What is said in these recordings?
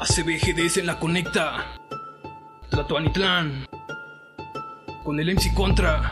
ACBGDS en la conecta. Tlatoanitlán con el MC Contra.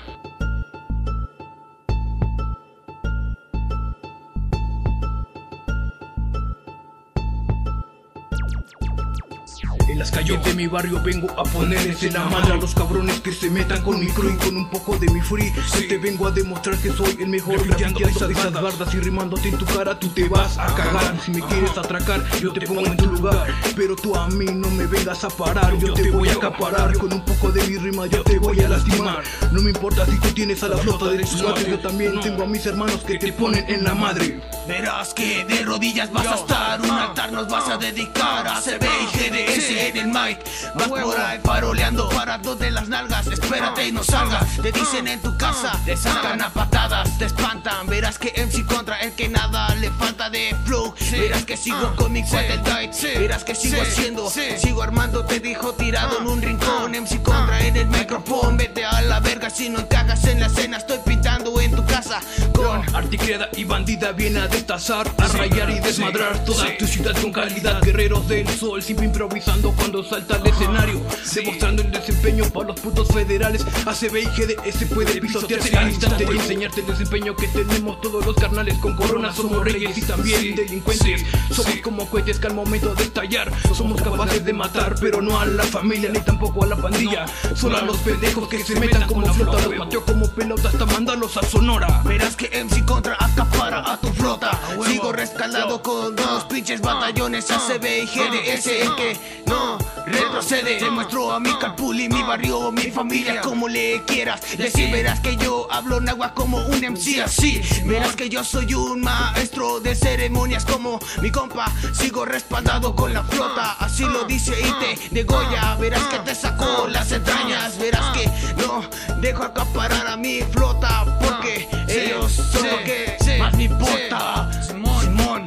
En las calles de mi barrio vengo a ponerles en la madre a los cabrones que se metan con mi crew y con un poco de mi free. Yo te vengo a demostrar que soy el mejor rapeando esas bardas y rimándote en tu cara. Tú te vas a cagar. Si me quieres atracar, yo te pongo en tu lugar, pero tú a mí no me vengas a parar. Yo te voy a acaparar con un poco de mi rima, yo te voy a lastimar. No me importa si tú tienes a la flota de tus madres, yo también tengo a mis hermanos que te ponen en la madre. Verás que de rodillas vas a estar, un altar nos vas a dedicar a ACBGDS en el mic. Vas por ahí faroleando, parado de las nalgas, espérate y no salgas. Te dicen en tu casa, te sacan a patadas, te espantan. Verás que MC Contra, el que nada le falta de flow. Verás que sigo con mi Wild Diet, verás que sigo haciendo, sigo armando, te dijo tirado en un rincón. MC Contra en el micrófono, vete a la verga si no encajas en la escena. Estoy pintando en tu casa con articriada y bandida viene a destazar, a rayar y desmadrar toda tu ciudad con calidad. Guerreros del sol, siempre improvisando cuando salta al escenario, demostrando el desempeño para los putos federales. ACBGDS puede pisotearse al instante y enseñarte el desempeño que tenemos todos los carnales. Con corona somos reyes y también delincuentes. Somos como cohetes que al momento de estallar somos capaces de matar, pero no a la familia ni tampoco a la pandilla. Solo a los pendejos que se metan como flota. Los pateo como pelota hasta mandarlos a Sonora. Verás que MC Contra acapara a tu flota. Sigo rescalado con dos pinches batallones. ACBGDS el que no retrocede. Te muestro a mi carpool y mi barrio, mi familia, como le quieras decir. Verás que yo hablo nagua como un MC así. Verás que yo soy un maestro de ceremonias como mi compa. Sigo respaldado con la flota, así lo dice y te degolla. Verás que te sacó las entrañas. Verás que no dejo acaparar a mi flota, porque ellos son lo que más me importa. Simón.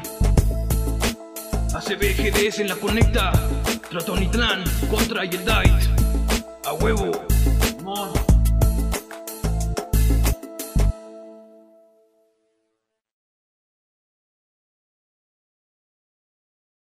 ACBGDS en la conecta. Tlatoanitlán, Contra y el Diet. A huevo.